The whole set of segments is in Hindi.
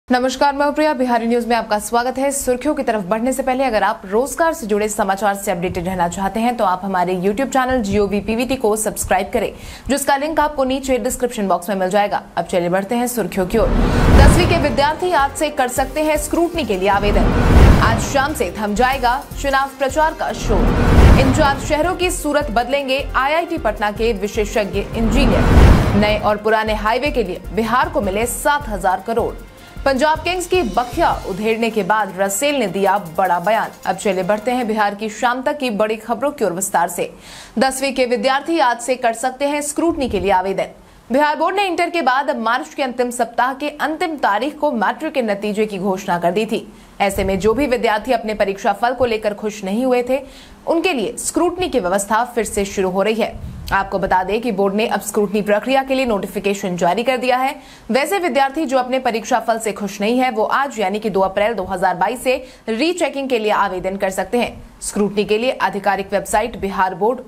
नमस्कार, मैं प्रिया। बिहारी न्यूज में आपका स्वागत है। सुर्खियों की तरफ बढ़ने से पहले अगर आप रोजगार से जुड़े समाचार से अपडेटेड रहना चाहते हैं तो आप हमारे YouTube चैनल GOV PVT को सब्सक्राइब करें, जिसका लिंक आपको नीचे डिस्क्रिप्शन बॉक्स में मिल जाएगा। अब चलिए बढ़ते हैं सुर्खियों की ओर। 10वीं के विद्यार्थी आज से कर सकते हैं स्क्रूटनी के लिए आवेदन। आज शाम से थम जाएगा चुनाव प्रचार का शोर। इन 4 शहरों की सूरत बदलेंगे IIT पटना के विशेषज्ञ इंजीनियर। नए और पुराने हाईवे के लिए बिहार को मिले 7,000 करोड़। पंजाब किंग्स की बखिया उधेड़ने के बाद रसेल ने दिया बड़ा बयान। अब चले बढ़ते हैं बिहार की शाम तक की बड़ी खबरों की ओर विस्तार से। 10वीं के विद्यार्थी आज से कर सकते हैं स्क्रूटनी के लिए आवेदन। बिहार बोर्ड ने इंटर के बाद अब मार्च के अंतिम सप्ताह के अंतिम तारीख को मैट्रिक के नतीजे की घोषणा कर दी थी। ऐसे में जो भी विद्यार्थी अपने परीक्षा फल को लेकर खुश नहीं हुए थे, उनके लिए स्क्रूटनी की व्यवस्था फिर से शुरू हो रही है। आपको बता दें कि बोर्ड ने अब स्क्रूटनी प्रक्रिया के लिए नोटिफिकेशन जारी कर दिया है। वैसे विद्यार्थी जो अपने परीक्षा फल से खुश नहीं है, वो आज यानी कि 2 अप्रैल 2022 से रीचेकिंग के लिए आवेदन कर सकते हैं। स्क्रूटनी के लिए आधिकारिक वेबसाइट बिहार बोर्ड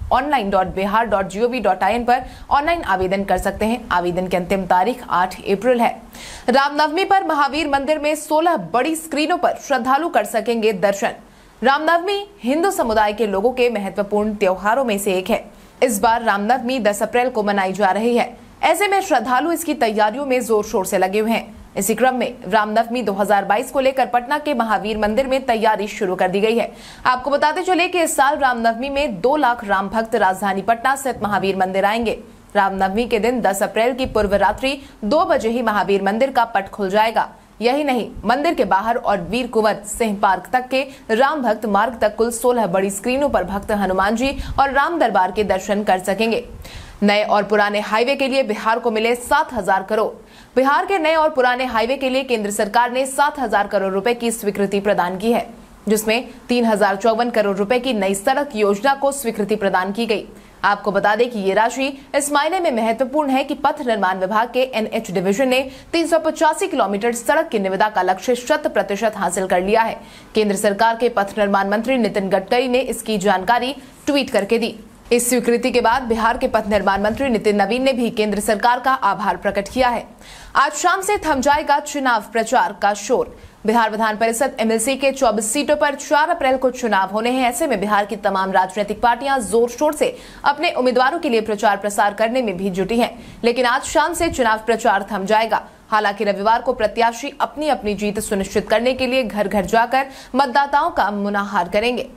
online.bihar.gov.in पर ऑनलाइन आवेदन कर सकते हैं। आवेदन की अंतिम तारीख 8 अप्रैल है। रामनवमी पर महावीर मंदिर में 16 बड़ी स्क्रीनों पर श्रद्धालु कर सकेंगे दर्शन। रामनवमी हिंदू समुदाय के लोगों के महत्वपूर्ण त्योहारों में से एक है। इस बार रामनवमी 10 अप्रैल को मनाई जा रही है। ऐसे में श्रद्धालु इसकी तैयारियों में जोर शोर से लगे हुए हैं। इसी क्रम में रामनवमी 2022 को लेकर पटना के महावीर मंदिर में तैयारी शुरू कर दी गई है। आपको बताते चले कि इस साल रामनवमी में 2 लाख राम भक्त राजधानी पटना स्थित महावीर मंदिर आएंगे। रामनवमी के दिन 10 अप्रैल की पूर्व रात्रि 2 बजे ही महावीर मंदिर का पट खुल जाएगा। यही नहीं, मंदिर के बाहर और वीर कुंवर सिंह पार्क तक के राम भक्त मार्ग तक कुल 16 बड़ी स्क्रीनों पर भक्त हनुमान जी और राम दरबार के दर्शन कर सकेंगे। नए और पुराने हाईवे के लिए बिहार को मिले 7,000 करोड़। बिहार के नए और पुराने हाईवे के लिए केंद्र सरकार ने 7,000 करोड़ रुपए की स्वीकृति प्रदान की है, जिसमें 3,054 करोड़ रुपए की नई सड़क योजना को स्वीकृति प्रदान की गई। आपको बता दें कि ये राशि इस मायने में महत्वपूर्ण है कि पथ निर्माण विभाग के NH डिवीजन ने 385 किलोमीटर सड़क की निविदा का लक्ष्य 100% हासिल कर लिया है। केंद्र सरकार के पथ निर्माण मंत्री नितिन गडकरी ने इसकी जानकारी ट्वीट करके दी। इस स्वीकृति के बाद बिहार के पथ निर्माण मंत्री नितिन नवीन ने भी केंद्र सरकार का आभार प्रकट किया है। आज शाम से थम जाएगा चुनाव प्रचार का शोर। बिहार विधान परिषद MLC के 24 सीटों पर 4 अप्रैल को चुनाव होने हैं। ऐसे में बिहार की तमाम राजनीतिक पार्टियां जोर शोर से अपने उम्मीदवारों के लिए प्रचार प्रसार करने में भी जुटी हैं। लेकिन आज शाम से चुनाव प्रचार थम जाएगा। हालांकि रविवार को प्रत्याशी अपनी अपनी जीत सुनिश्चित करने के लिए घर घर जाकर मतदाताओं का मुनाहार करेंगे।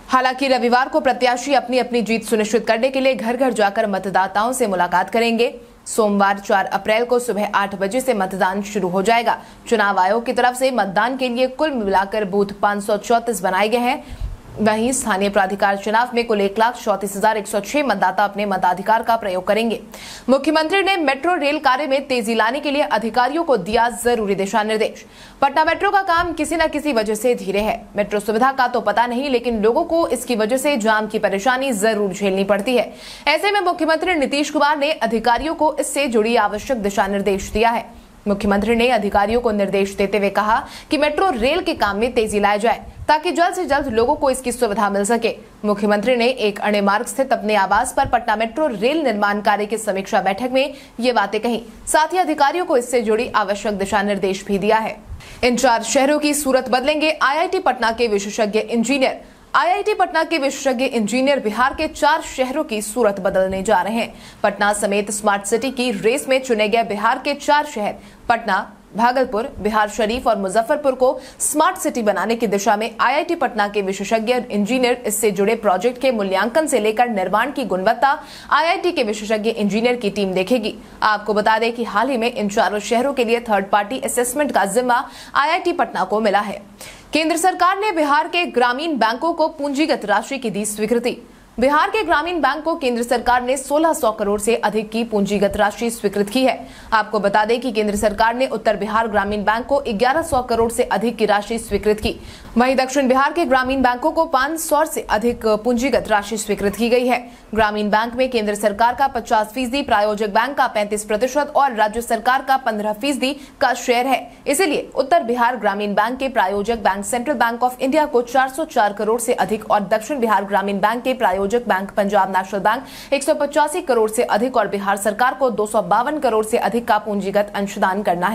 घर घर जाकर मतदाताओं से मुलाकात करेंगे। सोमवार 4 अप्रैल को सुबह 8 बजे से मतदान शुरू हो जाएगा। चुनाव आयोग की तरफ से मतदान के लिए कुल मिलाकर बूथ 534 बनाए गए हैं। वहीं स्थानीय प्राधिकार चुनाव में कुल 1,34,106 मतदाता अपने मताधिकार का प्रयोग करेंगे। मुख्यमंत्री ने मेट्रो रेल कार्य में तेजी लाने के लिए अधिकारियों को दिया जरूरी दिशा निर्देश। पटना मेट्रो का काम किसी न किसी वजह से धीरे है। मेट्रो सुविधा का तो पता नहीं, लेकिन लोगों को इसकी वजह से जाम की परेशानी जरूर झेलनी पड़ती है। ऐसे में मुख्यमंत्री नीतीश कुमार ने अधिकारियों को इससे जुड़ी आवश्यक दिशा निर्देश दिया है। मुख्यमंत्री ने अधिकारियों को निर्देश देते हुए कहा कि मेट्रो रेल के काम में तेजी लाई जाए, ताकि जल्द से जल्द लोगों को इसकी सुविधा मिल सके। मुख्यमंत्री ने एक अणे मार्ग स्थित अपने आवास पर पटना मेट्रो रेल निर्माण कार्य की समीक्षा बैठक में ये बातें कही। साथ ही अधिकारियों को इससे जुड़ी आवश्यक दिशा निर्देश भी दिया है। इन 4 शहरों की सूरत बदलेंगे IIT पटना के विशेषज्ञ इंजीनियर। IIT पटना के विशेषज्ञ इंजीनियर बिहार के 4 शहरों की सूरत बदलने जा रहे हैं। पटना समेत स्मार्ट सिटी की रेस में चुने गए बिहार के 4 शहर पटना, भागलपुर, बिहार शरीफ और मुजफ्फरपुर को स्मार्ट सिटी बनाने की दिशा में IIT पटना के विशेषज्ञ इंजीनियर इससे जुड़े प्रोजेक्ट के मूल्यांकन से लेकर निर्माण की गुणवत्ता IIT के विशेषज्ञ इंजीनियर की टीम देखेगी। आपको बता दें कि हाल ही में इन 4 शहरों के लिए थर्ड पार्टी असेसमेंट का जिम्मा IIT पटना को मिला है। केंद्र सरकार ने बिहार के ग्रामीण बैंकों को पूंजीगत राशि की दी स्वीकृति। बिहार के ग्रामीण बैंक को केंद्र सरकार ने 1600 करोड़ से अधिक की पूंजीगत राशि स्वीकृत की है। आपको बता दें कि केंद्र सरकार ने उत्तर बिहार ग्रामीण बैंक को 1100 करोड़ से अधिक की राशि स्वीकृत की। वहीं दक्षिण बिहार के ग्रामीण बैंकों को 500 से अधिक पूंजीगत राशि स्वीकृत की गई है। ग्रामीण बैंक में केंद्र सरकार का 50%, प्रायोजक बैंक का 35% और राज्य सरकार का 15% का शेयर है। इसलिए उत्तर बिहार ग्रामीण बैंक के प्रायोजक bank central bank of India को 404 करोड़ से अधिक और दक्षिण बिहार ग्रामीण बैंक के प्रायोजक bank Punjab national bank 185 crore से अधिक और बिहार सरकार को 252 करोड़ से अधिक का पूंजीगत अंशदान करना है।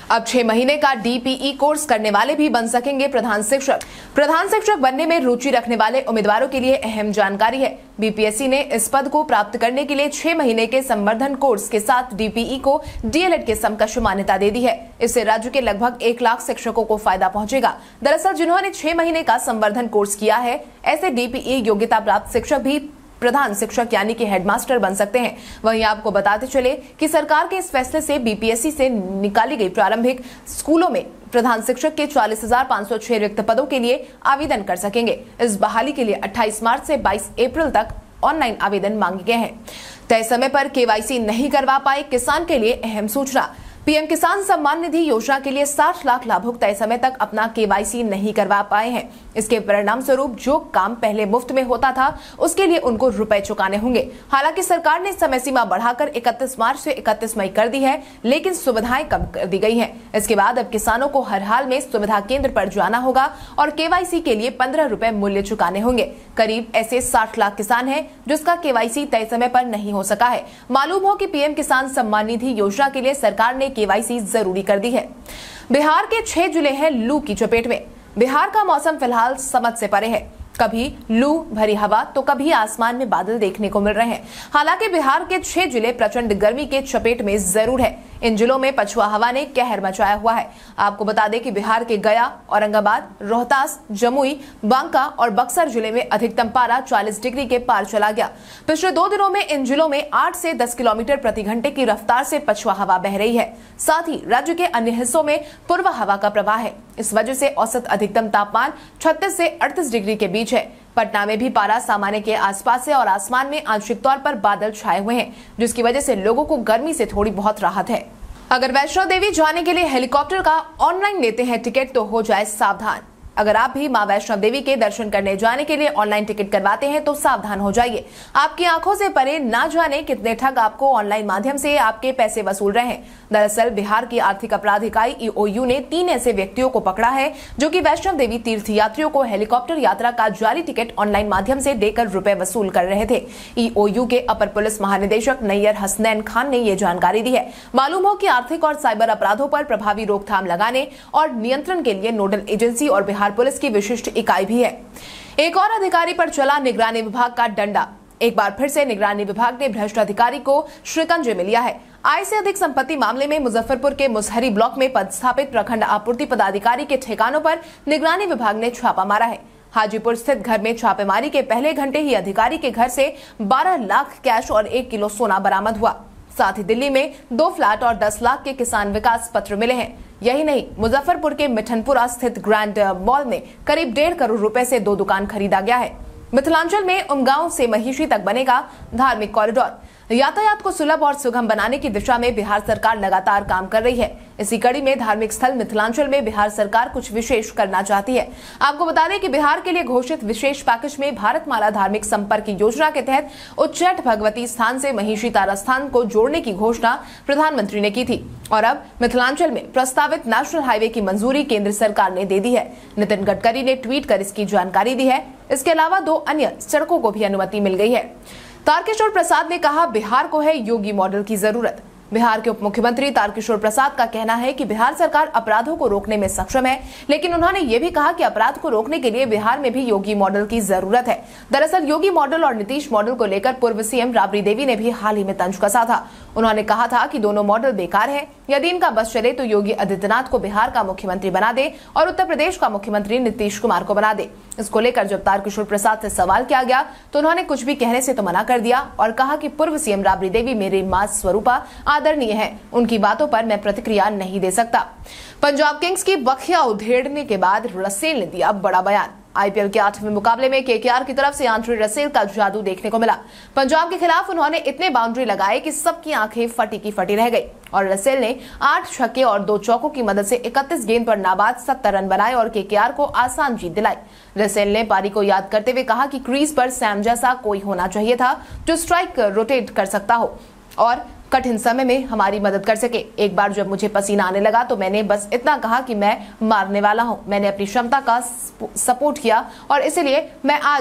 अब 6 महीने का DPE कोर्स करने वाले भी बन सकेंगे प्रधान शिक्षक। प्रधान शिक्षक बनने में रुचि रखने वाले उम्मीदवारों के लिए अहम जानकारी है। BPSC ने इस पद को प्राप्त करने के लिए 6 महीने के संवर्धन कोर्स के साथ DPE को DLED के समकक्ष मान्यता दे दी है। इससे राज्य के लगभग 1 लाख शिक्षकों को फायदा पहुंचेगा। दरअसल जिन्होंने 6 महीने का संवर्धन कोर्स किया है, ऐसे DPE योग्यता प्राप्त शिक्षक भी प्रधान शिक्षक यानी कि हेडमास्टर बन सकते हैं। वहीं आपको बताते चले कि सरकार के इस फैसले से BPSC से निकाली गई प्रारंभिक स्कूलों में प्रधान शिक्षक के 40,506 रिक्त पदों के लिए आवेदन कर सकेंगे। इस बहाली के लिए 28 मार्च से 22 अप्रैल तक ऑनलाइन आवेदन मांगे गए हैं। तय समय पर KYC नहीं करवा पाए किसान के लिए अहम सूचना। PM किसान सम्मान निधि योजना के लिए 60 लाख लाभुक तय समय तक अपना KYC नहीं करवा पाए हैं। इसके परिणाम स्वरूप जो काम पहले मुफ्त में होता था, उसके लिए उनको रुपए चुकाने होंगे। हालांकि सरकार ने समय सीमा बढ़ाकर 31 मार्च से 31 मई कर दी है, लेकिन सुविधाएं कम कर दी गई हैं। इसके बाद अब किसानों को हर हाल में सुविधा केंद्र पर जाना होगा और KYC के लिए 15 रुपए मूल्य चुकाने होंगे। करीब ऐसे 60 लाख किसान हैं जिसका KYC तय समय पर नहीं हो सका है। मालूम हो कि PM किसान सम्मान निधि योजना के लिए सरकार ने KYC जरूरी कर दी है। बिहार के 6 जिले हैं लू की चपेट में। बिहार का मौसम फिलहाल समझ से परे है। कभी लू भरी हवा तो कभी आसमान में बादल देखने को मिल रहे हैं। हालांकि बिहार के 6 जिले प्रचंड गर्मी के चपेट में जरूर है। इन जिलों में पछुआ हवा ने कहर मचाया हुआ है। आपको बता दें कि बिहार के गया, औरंगाबाद, रोहतास, जमुई, बांका और बक्सर जिले में अधिकतम पारा 40 डिग्री के पार चला गया। पिछले 2 दिनों में इन जिलों में 8 से 10 किलोमीटर प्रति घंटे की रफ्तार से पछुआ हवा बह रही है। साथ ही राज्य के अन्य हिस्सों में पूर्व हवा का प्रवाह है। इस वजह से औसत अधिकतम तापमान 36 से 38 डिग्री के बीच है। पटना में भी पारा सामान्य के आसपास है और आसमान में आंशिक तौर पर बादल छाए हुए हैं, जिसकी वजह से लोगों को गर्मी से थोड़ी बहुत राहत है। अगर वैष्णो देवी जाने के लिए हेलीकॉप्टर का ऑनलाइन लेते हैं टिकट तो हो जाए सावधान। अगर आप भी मां वैष्णो देवी के दर्शन करने जाने के लिए ऑनलाइन टिकट करवाते हैं तो सावधान हो जाइए। आपकी आंखों से परे ना जाने कितने ठग आपको ऑनलाइन माध्यम से आपके पैसे वसूल रहे हैं। दरअसल बिहार की आर्थिक अपराध इकाई EOU ने 3 ऐसे व्यक्तियों को पकड़ा है जो कि वैष्णो देवी तीर्थ यात्रियों को हेलीकॉप्टर यात्रा का जाली टिकट ऑनलाइन माध्यम से देकर रुपए वसूल कर रहे थे। EOU के अपर पुलिस महानिदेशक नैयर हसनैन खान ने ये जानकारी दी है। मालूम हो कि आर्थिक और साइबर अपराधों पर प्रभावी रोकथाम लगाने और नियंत्रण के लिए नोडल एजेंसी और बिहार पुलिस की विशिष्ट इकाई भी है। एक और अधिकारी पर चला निगरानी विभाग का डंडा। एक बार फिर से निगरानी विभाग ने भ्रष्ट अधिकारी को शिकंजे में लिया है। आय से अधिक संपत्ति मामले में मुजफ्फरपुर के मुसहरी ब्लॉक में पदस्थापित प्रखंड आपूर्ति पदाधिकारी के ठिकानों पर निगरानी विभाग ने छापा मारा है। हाजीपुर स्थित घर में छापेमारी के पहले घंटे ही अधिकारी के घर से 12 लाख कैश और 1 किलो सोना बरामद हुआ। साथ ही दिल्ली में 2 फ्लैट और 10 लाख के किसान विकास पत्र मिले हैं। यही नहीं, मुजफ्फरपुर के मिठनपुरा स्थित ग्रैंड मॉल में करीब 1.5 करोड़ रुपए से 2 दुकान खरीदा गया है। मिथिलांचल में उमगांव से महिषी तक बनेगा धार्मिक कॉरिडोर। यातायात को सुलभ और सुगम बनाने की दिशा में बिहार सरकार लगातार काम कर रही है। इसी कड़ी में धार्मिक स्थल मिथिलांचल में बिहार सरकार कुछ विशेष करना चाहती है। आपको बता दें कि बिहार के लिए घोषित विशेष पैकेज में भारतमाला धार्मिक संपर्क योजना के तहत उच्चैठ भगवती स्थान से महिषी तारा स्थान को जोड़ने की घोषणा प्रधानमंत्री ने की थी और अब मिथिलांचल में प्रस्तावित नेशनल हाईवे की मंजूरी केंद्र सरकार ने दे दी है। नितिन गडकरी ने ट्वीट कर इसकी जानकारी दी है। इसके अलावा 2 अन्य सड़कों को भी अनुमति मिल गई है। तारकिशोर प्रसाद ने कहा, बिहार को है योगी मॉडल की जरूरत। बिहार के उप मुख्यमंत्री तारकिशोर प्रसाद का कहना है कि बिहार सरकार अपराधों को रोकने में सक्षम है, लेकिन उन्होंने ये भी कहा कि अपराध को रोकने के लिए बिहार में भी योगी मॉडल की जरूरत है। दरअसल योगी मॉडल और नीतीश मॉडल को लेकर पूर्व सीएम राबड़ी देवी ने भी हाल ही में तंज कसा था। उन्होंने कहा था कि दोनों मॉडल बेकार है। यदि इनका बस चले तो योगी आदित्यनाथ को बिहार का मुख्यमंत्री बना दे और उत्तर प्रदेश का मुख्यमंत्री नीतीश कुमार को बना दे। इसको लेकर जब तारकिशोर प्रसाद से सवाल किया गया तो उन्होंने कुछ भी कहने से तो मना कर दिया और कहा कि पूर्व सीएम राबड़ी देवी मेरी मां स्वरूपा आदरणीय है, उनकी बातों पर मैं प्रतिक्रिया नहीं दे सकता। पंजाब किंग्स की बखिया उधेड़ने के बाद रसेल ने दिया बड़ा बयान। आईपीएल के 8वें मुकाबले में केकेआर की तरफ से आंद्रे रसेल का जादू देखने को मिला। पंजाब के खिलाफ उन्होंने इतने बाउंड्री लगाए कि सबकी आंखें फटी की फटी रह गई और रसेल ने 8 छक्के और 2 चौकों की मदद से 31 गेंद पर नाबाद 70 रन बनाए और केकेआर को आसान जीत दिलाई। रसेल ने पारी को याद करते हुए कहा कि क्रीज पर सैम जैसा कोई होना चाहिए था जो स्ट्राइक रोटेट कर सकता हो और कठिन समय में हमारी मदद कर सके। एक बार जब मुझे पसीना आने लगा तो मैंने बस इतना कहा कि मैं मारने वाला हूं। मैंने अपनी क्षमता का सपोर्ट किया और इसलिए मैं आज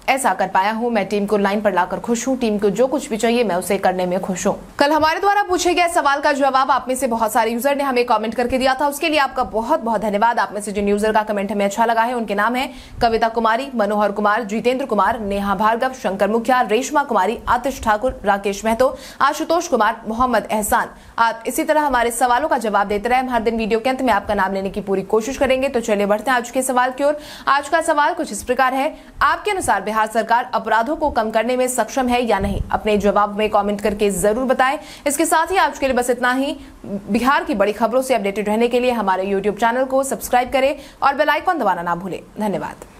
ऐसा कर पाया हूं। मैं टीम को लाइन पर लाकर खुश हूं। टीम को जो कुछ भी चाहिए मैं उसे करने में खुश हूं। कल हमारे द्वारा पूछे गए सवाल का जवाब आप में से बहुत सारे यूजर ने हमें कमेंट करके दिया था, उसके लिए आपका बहुत बहुत धन्यवाद। आप में से जिन यूजर का कमेंट हमें अच्छा लगा है उनके नाम है कविता कुमारी, मनोहर कुमार, जितेंद्र कुमार, नेहा भार्गव, शंकर मुखिया, रेशमा कुमारी, आतिश ठाकुर, राकेश महतो, आशुतोष कुमार, मोहम्मद एहसान। आप इसी तरह हमारे सवालों का जवाब देते रहे। हम हर दिन वीडियो के अंत में आपका नाम लेने की पूरी कोशिश करेंगे। तो चलिए बढ़ते हैं आज के सवाल की ओर। आज का सवाल कुछ इस प्रकार है, आपके अनुसार बिहार सरकार अपराधों को कम करने में सक्षम है या नहीं? अपने जवाब में कमेंट करके जरूर बताएं। इसके साथ ही आज के लिए बस इतना ही। बिहार की बड़ी खबरों से अपडेटेड रहने के लिए हमारे YouTube चैनल को सब्सक्राइब करें और बेल आइकन दबाना ना भूलें। धन्यवाद।